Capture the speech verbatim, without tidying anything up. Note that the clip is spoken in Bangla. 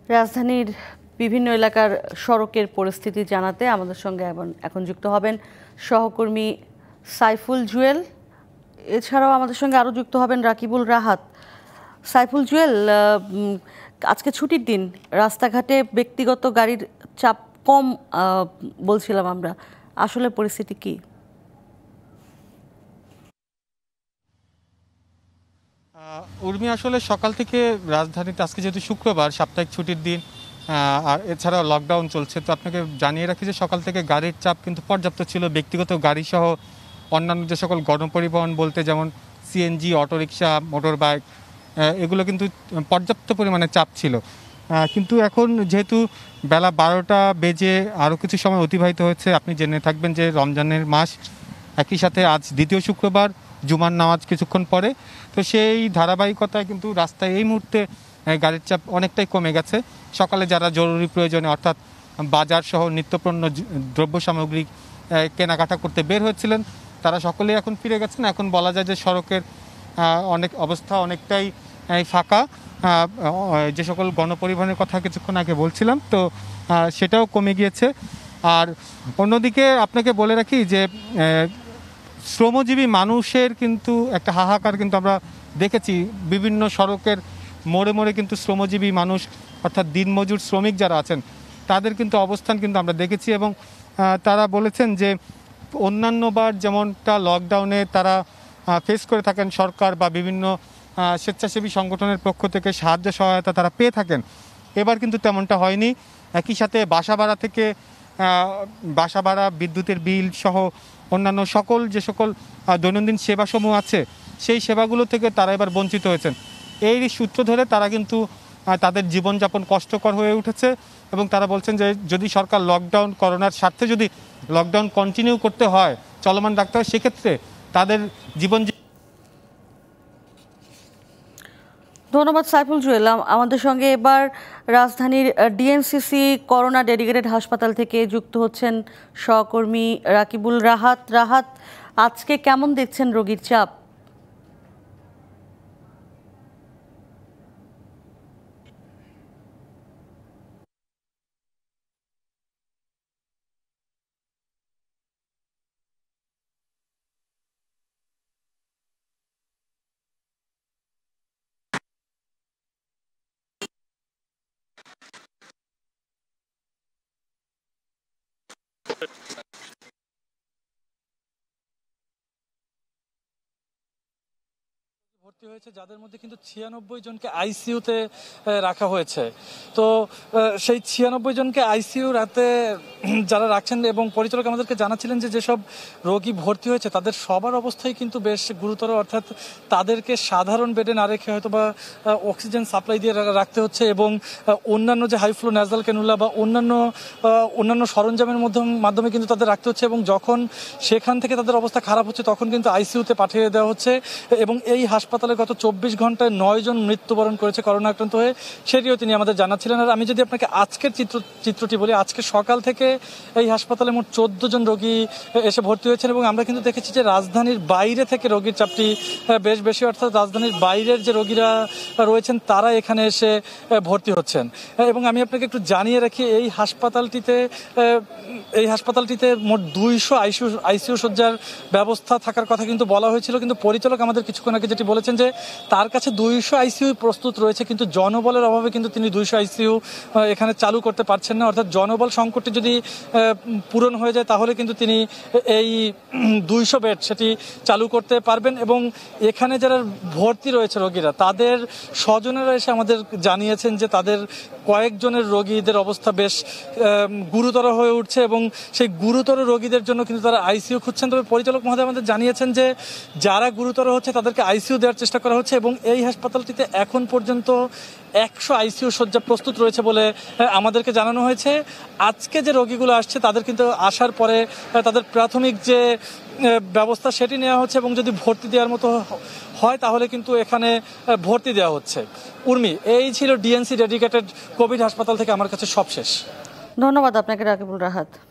রাজধানীর বিভিন্ন এলাকার সড়কের পরিস্থিতি জানাতে আমাদের সঙ্গে এখন যুক্ত হবেন সহকর্মী সাইফুল জুয়েল। এছাড়াও আমাদের সঙ্গে আরও যুক্ত হবেন রাকিবুল রাহাত। সাইফুল জুয়েল, আজকে ছুটির দিন, রাস্তাঘাটে ব্যক্তিগত গাড়ির চাপ কম বলছিলাম আমরা, আসলে পরিস্থিতি কি? উর্মি, আসলে সকাল থেকে রাজধানীতে আজকে যেহেতু শুক্রবার, সাপ্তাহিক ছুটির দিন, আর এছাড়াও লকডাউন চলছে, তো আপনাকে জানিয়ে রাখি যে সকাল থেকে গাড়ির চাপ কিন্তু পর্যাপ্ত ছিল। ব্যক্তিগত গাড়ি সহ অন্যান্য যে সকল গণপরিবহন বলতে যেমন সিএনজি, অটোরিকশা, মোটর বাইক, এগুলো কিন্তু পর্যাপ্ত পরিমাণে চাপ ছিল। কিন্তু এখন যেহেতু বেলা বারোটা বেজে আরও কিছু সময় অতিবাহিত হয়েছে, আপনি জেনে থাকবেন যে রমজানের মাস, একই সাথে আজ দ্বিতীয় শুক্রবার, জুমার নামাজ কিছুক্ষণ পরে, তো সেই ধারাবাহিকতায় কিন্তু রাস্তায় এই মুহূর্তে গাড়ির চাপ অনেকটাই কমে গেছে। সকালে যারা জরুরি প্রয়োজনে অর্থাৎ বাজার সহ নিত্যপণ্য দ্রব্য সামগ্রী কেনাকাটা করতে বের হয়েছিলেন, তারা সকলেই এখন ফিরে গেছেন। এখন বলা যায় যে সড়কের অনেক অবস্থা অনেকটাই ফাঁকা। যে সকল গণপরিবহনের কথা কিছুক্ষণ আগে বলছিলাম, তো সেটাও কমে গিয়েছে। আর অন্যদিকে আপনাকে বলে রাখি যে শ্রমজীবী মানুষের কিন্তু একটা হাহাকার কিন্তু আমরা দেখেছি বিভিন্ন সড়কের মোড়ে মোড়ে, কিন্তু শ্রমজীবী মানুষ অর্থাৎ দিনমজুর শ্রমিক যারা আছেন তাদের কিন্তু অবস্থান কিন্তু আমরা দেখেছি। এবং তারা বলেছেন যে অন্যান্যবার যেমনটা লকডাউনে তারা ফেস করে থাকেন, সরকার বা বিভিন্ন স্বেচ্ছাসেবী সংগঠনের পক্ষ থেকে সাহায্য সহায়তা তারা পেয়ে থাকেন, এবার কিন্তু তেমনটা হয়নি। একই সাথে বাসা ভাড়া থেকে বাসা ভাড়া, বিদ্যুতের বিল সহ অন্যান্য সকল যে সকল দৈনন্দিন সেবাসমূহ আছে সেই সেবাগুলো থেকে তারা এবার বঞ্চিত হয়েছেন। এই সূত্র ধরে তারা কিন্তু তাদের জীবনযাপন কষ্টকর হয়ে উঠেছে এবং তারা বলছেন যে যদি সরকার লকডাউন, করোনার স্বার্থে যদি লকডাউন কন্টিনিউ করতে হয়, চলমান রাখতে হয়, সেক্ষেত্রে তাদের জীবন। ধন্যবাদ সাইফুল জুয়েল। আমাদের সঙ্গে এবার রাজধানীর ডিএনসিসি করোনা ডেডিকেটেড হাসপাতাল থেকে যুক্ত হচ্ছেন সহকর্মী রাকিবুল রাহাত। রাহাত, আজকে কেমন দেখছেন রোগীর চাপ? ভর্তি হয়েছে, যাদের মধ্যে কিন্তু ছিয়ানব্বই জনকে আইসিইউতে রাখা হয়েছে। তো সেই ছিয়ানব্বই জনকে আইসিইউ রাতে যারা রাখছেন এবং পরিচালক আমাদেরকে জানাচ্ছিলেন যে যেসব রোগী ভর্তি হয়েছে তাদের সবার অবস্থাই কিন্তু বেশ গুরুতর, অর্থাৎ তাদেরকে সাধারণ বেডে না রেখে হয়তো বা অক্সিজেন সাপ্লাই দিয়ে রাখতে হচ্ছে এবং অন্যান্য যে হাইফ্লো ন্যাজাল ক্যানুলা বা অন্যান্য অন্যান্য সরঞ্জামের মাধ্যমে কিন্তু তাদের রাখতে হচ্ছে এবং যখন সেখান থেকে তাদের অবস্থা খারাপ হচ্ছে তখন কিন্তু আইসিইউতে পাঠিয়ে দেওয়া হচ্ছে। এবং এই হাসপাতালে গত চব্বিশ ঘন্টায় নয় জন মৃত্যুবরণ করেছে করোনা আক্রান্ত হয়ে, সেটিও তিনি আমাদের জানাচ্ছিলেন। আর আমি যদি আপনাকে আজকের চিত্র চিত্রটি বলি, আজকে সকাল থেকে এই হাসপাতালে মোট চোদ্দ জন রোগী এসে ভর্তি হয়েছেন এবং আমরা কিন্তু দেখেছি যে রাজধানীর বাইরে থেকে রোগীর চাপটি বেশ বেশি, অর্থাৎ রাজধানীর বাইরের যে রোগীরা রয়েছেন তারা এখানে এসে ভর্তি হচ্ছেন। এবং আমি আপনাকে একটু জানিয়ে রাখি, এই হাসপাতালটিতে এই হাসপাতালটিতে মোট দুইশো আইসিইউ আইসিইউ শয্যার ব্যবস্থা থাকার কথা কিন্তু বলা হয়েছিল, কিন্তু পরিচালক আমাদের কিছুক্ষণ আগে যেটি বলেছেন যে তার কাছে দুইশো আইসিইউ প্রস্তুত রয়েছে, কিন্তু জনবলের অভাবে কিন্তু তিনি দুইশো আইসিইউ এখানে চালু করতে পারছেন না। অর্থাৎ জনবল সংকটটি যদি পূরণ হয়ে যায় তাহলে কিন্তু তিনি এই দুইশো বেড সেটি চালু করতে পারবেন। এবং এখানে যারা ভর্তি রয়েছে রোগীরা, তাদের স্বজনেরা এসে আমাদের জানিয়েছেন যে তাদের কয়েকজনের রোগীদের অবস্থা বেশ গুরুতর হয়ে উঠছে এবং সেই গুরুতর রোগীদের জন্য কিন্তু তারা আইসিইউ খুঁজছেন। তবে পরিচালক মহোদয় আমাদের জানিয়েছেন যে যারা গুরুতর হচ্ছে তাদেরকে আইসিইউ দেওয়ার চেষ্টা করা হচ্ছে এবং এই হাসপাতালটিতে এখন পর্যন্ত একশো আইসিইউ শয্যা প্রস্তুত রয়েছে বলে আমাদেরকে জানানো হয়েছে। আজকে যে রোগীগুলো আসছে তাদের কিন্তু আসার পরে তাদের প্রাথমিক যে ব্যবস্থা সেটি নেওয়া হচ্ছে এবং যদি ভর্তি দেওয়ার মতো হয় তাহলে কিন্তু এখানে ভর্তি দেওয়া হচ্ছে। উর্মি, এই ছিল ডিএনসি ডেডিকেটেড কোভিড হাসপাতাল থেকে আমার কাছে সবশেষ। ধন্যবাদ আপনাকে রাকিবুল রাহাত।